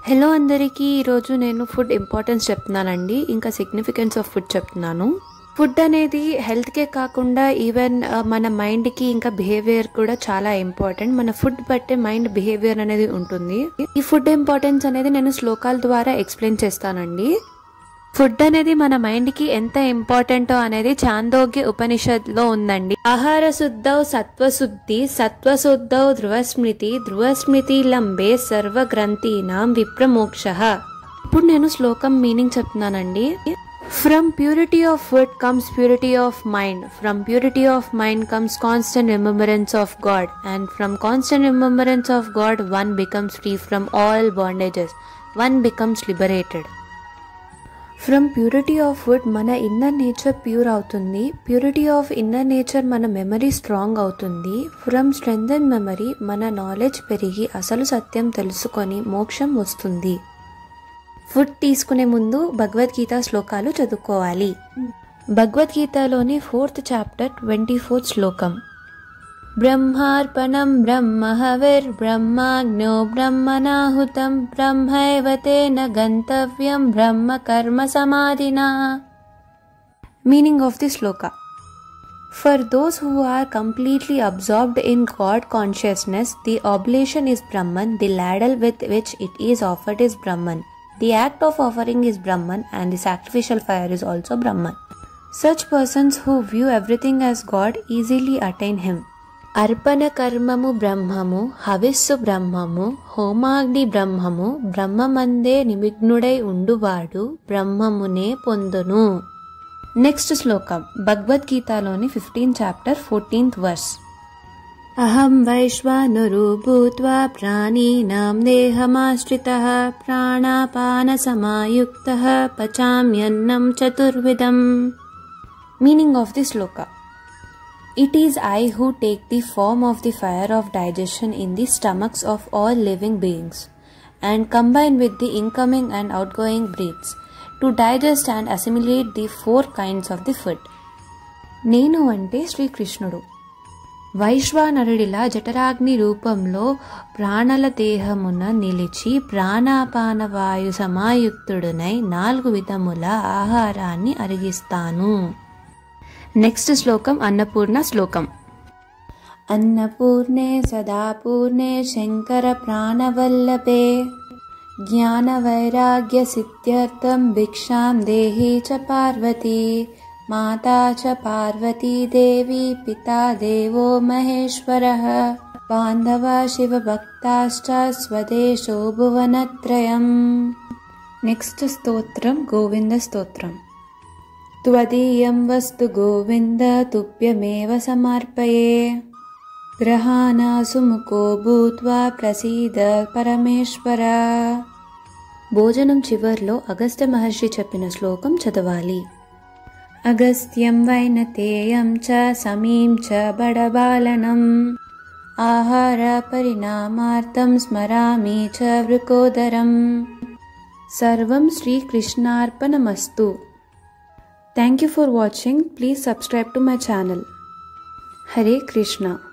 Hello అందరికీ ఈరోజు నేను ఫుడ్ ఇంపార్టెన్స్ చెప్తున్నానండి. ఇంకా సిగ్నిఫికెన్స్ ఆఫ్ ఫుడ్ చెప్తున్నాను. ఫుడ్ అనేది హెల్త్కే కాకుండా ఈవెన్ మన మైండ్కి ఇంకా బిహేవియర్ కూడా చాలా ఇంపార్టెంట్. మన ఫుడ్ బట్టే మైండ్ బిహేవియర్ అనేది ఉంటుంది. ఈ ఫుడ్ ఇంపార్టెన్స్ అనేది నేను శ్లోకాల ద్వారా ఎక్స్ప్లెయిన్ చేస్తానండి. ఫుడ్ అనేది మన మైండ్ కి ఎంత ఇంపార్టెంటో అనేది చాందోగ్య ఉపనిషత్తులో ఉందండి. ఆహార శుద్ధౌ సత్వశుద్ధి, సత్వశుద్ధౌ ధ్రువస్మృతి, ధ్రువస్మృతి లంబే సర్వ గ్రంథీనాం విప్రమోక్షః. ఇప్పుడు నేను శ్లోకం మీనింగ్ చెప్తున్నానండి. From purity of food comes purity of mind. From purity of mind comes constant remembrance of God. And from constant remembrance of God, one becomes free from all bondages. One becomes liberated. From purity of food మన inner nature pure అవుతుంది. Purity of inner nature మన memory strong అవుతుంది. From strength and memory మన knowledge పెరిగి అసలు సత్యం తెలుసుకొని మోక్షం వస్తుంది. ఫుడ్ తీసుకునే ముందు భగవద్గీత శ్లోకాలు చదువుకోవాలి. భగవద్గీతలోని 4th చాప్టర్ 24th శ్లోకం. బ్రహ్మార్పణం బ్రహ్మహవిర్బ్రహ్మాగ్నో బ్రహ్మణాహుతం బ్రహ్మైవ తేన గంతవ్యం బ్రహ్మ కర్మ సమాధినా. Meaning of the shloka. For those who are completely absorbed in God consciousness, the oblation is Brahman, the ladle with which it is offered is Brahman, the act of offering is Brahman, and the sacrificial fire is also Brahman. Such persons who view everything as God easily attain Him. అర్పణ కర్మము బ్రహ్మము, హవిస్సు బ్రహ్మము, హోమాగ్ని బ్రహ్మము, బ్రహ్మమందే నిమగ్నుడై ఉండువాడు బ్రహ్మమునే పొందును. Next శ్లోకం భగవద్గీతలోని 15th chapter 14th verse. అహం వైశ్వానరో భూత్వా ప్రాణినాం దేహమాశ్రితః ప్రాణాపాన సమాయుక్తః పచామ్యన్నం చతుర్విధం. Meaning of the shloka. It is I who take the form of the fire of digestion in the stomachs of all living beings and combine with the incoming and outgoing breaths to digest and assimilate the 4 kinds of the food. నేను అంటే శ్రీకృష్ణుడు. వైశ్వానరుడిలా జఠరాగ్ని రూపంలో ప్రాణల దేహమున నిలిచి ప్రాణాపాన వాయు సమాయుక్తుడునై 4 విధముల ఆహారాన్ని అరిగిస్తాను. Next శ్లోకం అన్నపూర్ణ శ్లోకం. అన్నపూర్ణే సదాపూర్ణే శంకర ప్రాణవల్లభే జ్ఞాన వైరాగ్య సిద్ధ్యర్థం భిక్షాం దేహి చ పార్వతీ మాతా చ పార్వతీ దేవి పితా దేవో మహేశ్వరః బాంధవా శివభక్తాశ్చ స్వదేశో భువనత్రయం. నెక్స్ట్ స్తోత్రం గోవింద స్తోత్రం. త్వదీయం వస్తు గోవింద తుభ్యమేవ సమర్పయే గ్రహాణాసు ముఖో భూత్వా ప్రసీద పరమేశ్వర. భోజనం చివర్లో అగస్త్య మహర్షి చెప్పిన శ్లోకం చదవాలి. అగస్త్యం వైనతేయం చ సమీం చ బడబాలనం ఆహార పరిణామార్థం స్మరామి చ వృకోదరం. సర్వం శ్రీకృష్ణార్పణమస్తు. Thank you for watching. Please subscribe to my channel. Hare Krishna.